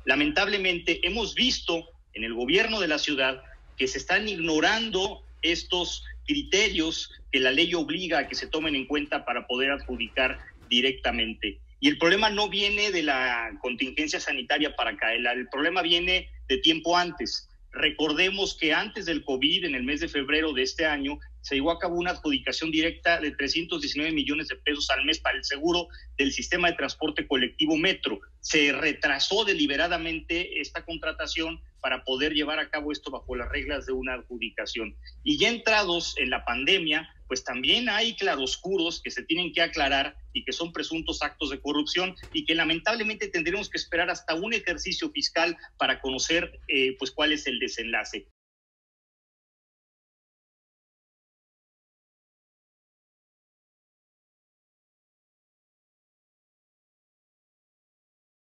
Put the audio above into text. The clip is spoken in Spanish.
Lamentablemente hemos visto en el gobierno de la ciudad que se están ignorando estos criterios que la ley obliga a que se tomen en cuenta para poder adjudicar directamente. Y el problema no viene de la contingencia sanitaria para acá, el problema viene de tiempo antes. Recordemos que antes del COVID, en el mes de febrero de este año, se llevó a cabo una adjudicación directa de 319 millones de pesos al mes para el seguro del sistema de transporte colectivo Metro. Se retrasó deliberadamente esta contratación para poder llevar a cabo esto bajo las reglas de una adjudicación. Y ya entrados en la pandemia, pues también hay claroscuros que se tienen que aclarar y que son presuntos actos de corrupción y que lamentablemente tendremos que esperar hasta un ejercicio fiscal para conocer pues cuál es el desenlace.